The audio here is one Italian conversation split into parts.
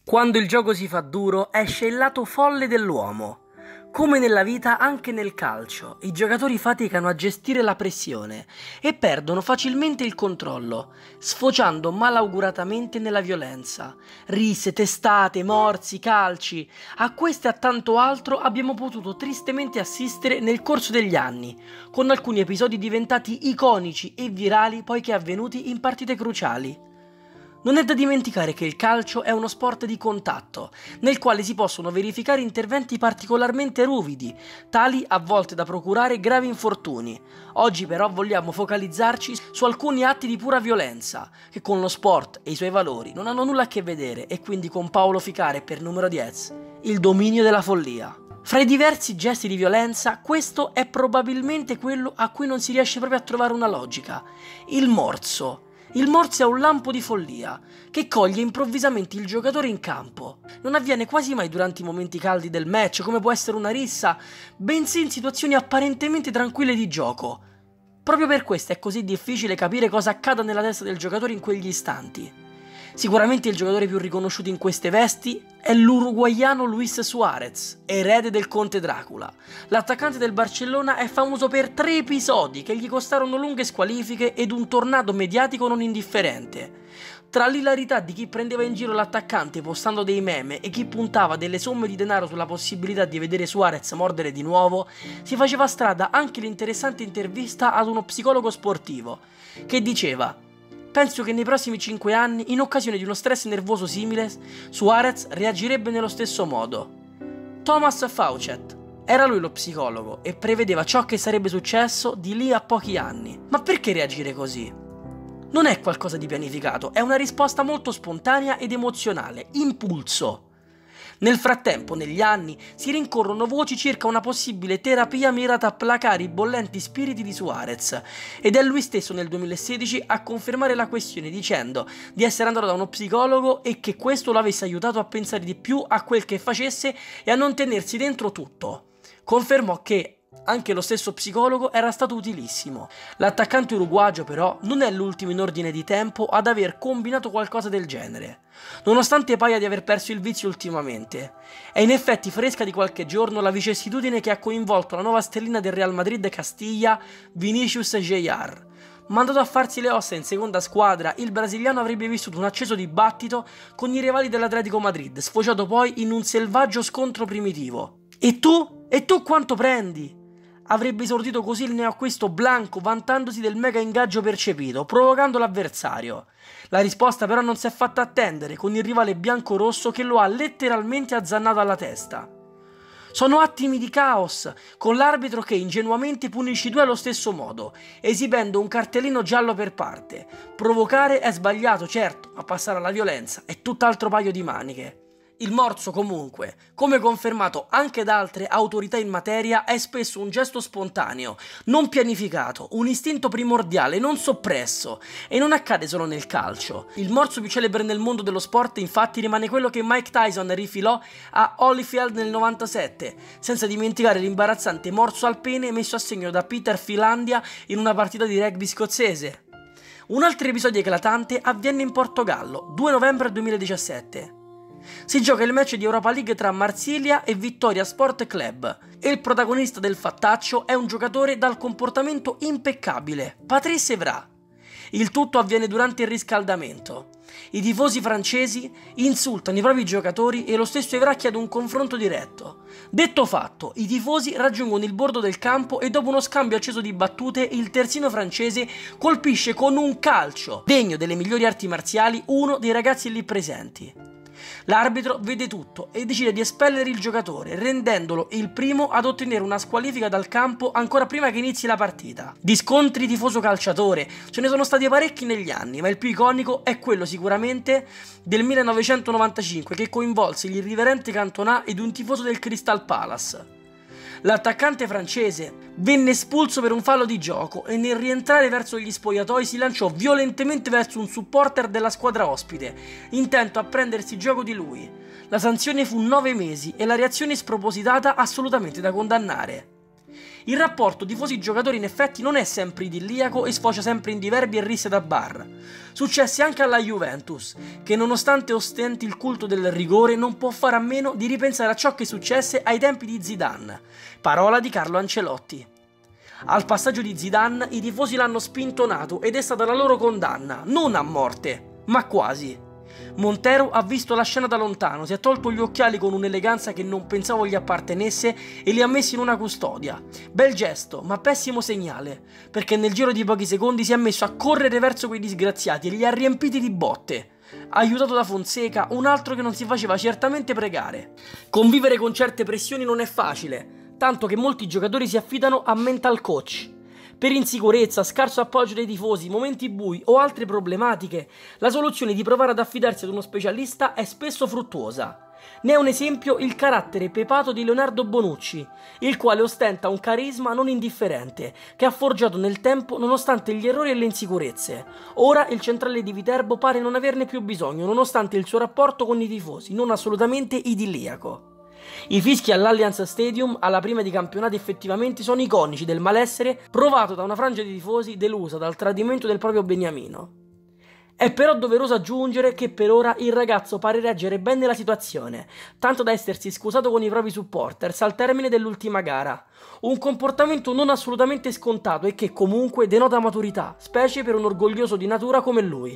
Quando il gioco si fa duro, esce il lato folle dell'uomo. Come nella vita, anche nel calcio, i giocatori faticano a gestire la pressione e perdono facilmente il controllo, sfociando malauguratamente nella violenza. Risse, testate, morsi, calci. A questo e a tanto altro abbiamo potuto tristemente assistere nel corso degli anni, con alcuni episodi diventati iconici e virali poiché avvenuti in partite cruciali. Non è da dimenticare che il calcio è uno sport di contatto, nel quale si possono verificare interventi particolarmente ruvidi, tali a volte da procurare gravi infortuni. Oggi però vogliamo focalizzarci su alcuni atti di pura violenza, che con lo sport e i suoi valori non hanno nulla a che vedere, e quindi con Paolo Ficare per numero 10, il dominio della follia. Fra i diversi gesti di violenza, questo è probabilmente quello a cui non si riesce proprio a trovare una logica: il morso. Il morso è un lampo di follia, che coglie improvvisamente il giocatore in campo. Non avviene quasi mai durante i momenti caldi del match, come può essere una rissa, bensì in situazioni apparentemente tranquille di gioco. Proprio per questo è così difficile capire cosa accada nella testa del giocatore in quegli istanti. Sicuramente il giocatore più riconosciuto in queste vesti è l'uruguaiano Luis Suárez, erede del conte Dracula. L'attaccante del Barcellona è famoso per 3 episodi che gli costarono lunghe squalifiche ed un tornado mediatico non indifferente. Tra l'ilarità di chi prendeva in giro l'attaccante postando dei meme e chi puntava delle somme di denaro sulla possibilità di vedere Suárez mordere di nuovo, si faceva strada anche l'interessante intervista ad uno psicologo sportivo, che diceva: "Penso che nei prossimi 5 anni, in occasione di uno stress nervoso simile, Suárez reagirebbe nello stesso modo." Thomas Faucett era lui lo psicologo e prevedeva ciò che sarebbe successo di lì a pochi anni. Ma perché reagire così? Non è qualcosa di pianificato, è una risposta molto spontanea ed emozionale, impulso. Nel frattempo, negli anni, si rincorrono voci circa una possibile terapia mirata a placare i bollenti spiriti di Suárez, ed è lui stesso nel 2016 a confermare la questione dicendo di essere andato da uno psicologo e che questo lo avesse aiutato a pensare di più a quel che facesse e a non tenersi dentro tutto. Confermò che anche lo stesso psicologo era stato utilissimo. L'attaccante uruguagio però non è l'ultimo in ordine di tempo ad aver combinato qualcosa del genere, nonostante paia di aver perso il vizio ultimamente. È in effetti fresca di qualche giorno la vicissitudine che ha coinvolto la nuova stellina del Real Madrid Castilla, Vinicius Jr. Mandato a farsi le ossa in seconda squadra, il brasiliano avrebbe vissuto un acceso dibattito con i rivali dell'Atletico Madrid, sfociato poi in un selvaggio scontro primitivo. E tu? E tu quanto prendi? Avrebbe esordito così il neoacquisto blanco, vantandosi del mega ingaggio percepito, provocando l'avversario. La risposta però non si è fatta attendere, con il rivale bianco-rosso che lo ha letteralmente azzannato alla testa. Sono attimi di caos, con l'arbitro che ingenuamente punisce i due allo stesso modo, esibendo un cartellino giallo per parte. Provocare è sbagliato, certo, ma passare alla violenza è tutt'altro paio di maniche. Il morso, comunque, come confermato anche da altre autorità in materia, è spesso un gesto spontaneo, non pianificato, un istinto primordiale, non soppresso, e non accade solo nel calcio. Il morso più celebre nel mondo dello sport, infatti, rimane quello che Mike Tyson rifilò a Holyfield nel 97, senza dimenticare l'imbarazzante morso al pene messo a segno da Peter Finlandia in una partita di rugby scozzese. Un altro episodio eclatante avviene in Portogallo, 2 novembre 2017. Si gioca il match di Europa League tra Marsiglia e Vitória Sport Club e il protagonista del fattaccio è un giocatore dal comportamento impeccabile, Patrice Evra. Il tutto avviene durante il riscaldamento. I tifosi francesi insultano i propri giocatori e lo stesso Evra chiede un confronto diretto. Detto fatto, i tifosi raggiungono il bordo del campo e dopo uno scambio acceso di battute il terzino francese colpisce con un calcio, degno delle migliori arti marziali, uno dei ragazzi lì presenti. L'arbitro vede tutto e decide di espellere il giocatore, rendendolo il primo ad ottenere una squalifica dal campo ancora prima che inizi la partita. Di scontri tifoso-calciatore ce ne sono stati parecchi negli anni, ma il più iconico è quello sicuramente del 1995 che coinvolse l'irriverente Cantona ed un tifoso del Crystal Palace. L'attaccante francese venne espulso per un fallo di gioco e nel rientrare verso gli spogliatoi si lanciò violentemente verso un supporter della squadra ospite, intento a prendersi gioco di lui. La sanzione fu 9 mesi e la reazione spropositata assolutamente da condannare. Il rapporto tifosi-giocatori in effetti non è sempre idilliaco e sfocia sempre in diverbi e risse da bar. Successe anche alla Juventus, che nonostante ostenti il culto del rigore non può fare a meno di ripensare a ciò che successe ai tempi di Zidane, parola di Carlo Ancelotti. Al passaggio di Zidane i tifosi l'hanno spintonato ed è stata la loro condanna, non a morte, ma quasi. Montero ha visto la scena da lontano, si è tolto gli occhiali con un'eleganza che non pensavo gli appartenesse e li ha messi in una custodia. Bel gesto, ma pessimo segnale, perché nel giro di pochi secondi si è messo a correre verso quei disgraziati e li ha riempiti di botte. Aiutato da Fonseca, un altro che non si faceva certamente pregare. Convivere con certe pressioni non è facile, tanto che molti giocatori si affidano a mental coach. Per insicurezza, scarso appoggio dei tifosi, momenti bui o altre problematiche, la soluzione di provare ad affidarsi ad uno specialista è spesso fruttuosa. Ne è un esempio il carattere pepato di Leonardo Bonucci, il quale ostenta un carisma non indifferente, che ha forgiato nel tempo nonostante gli errori e le insicurezze. Ora il centrale di Viterbo pare non averne più bisogno, nonostante il suo rapporto con i tifosi, non assolutamente idilliaco. I fischi all'Allianz Stadium alla prima di campionato effettivamente sono iconici del malessere provato da una frangia di tifosi delusa dal tradimento del proprio beniamino. È però doveroso aggiungere che per ora il ragazzo pare reggere bene la situazione, tanto da essersi scusato con i propri supporters al termine dell'ultima gara. Un comportamento non assolutamente scontato e che comunque denota maturità, specie per un orgoglioso di natura come lui.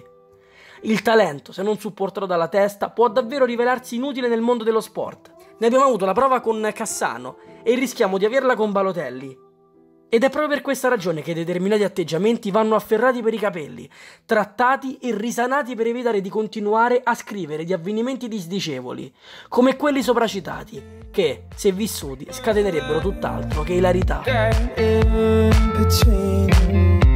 Il talento, se non supportato dalla testa, può davvero rivelarsi inutile nel mondo dello sport. Ne abbiamo avuto la prova con Cassano e rischiamo di averla con Balotelli. Ed è proprio per questa ragione che determinati atteggiamenti vanno afferrati per i capelli, trattati e risanati per evitare di continuare a scrivere di avvenimenti disdicevoli, come quelli sopracitati, che, se vissuti, scatenerebbero tutt'altro che ilarità.